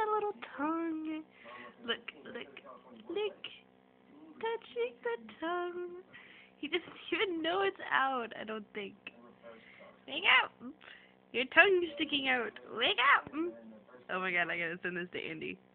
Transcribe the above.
that little tongue. Look, look, look. Touching the tongue. He doesn't even know it's out, I don't think. Wake up! Your tongue's sticking out. Wake up! Oh my god, I gotta send this to Andy.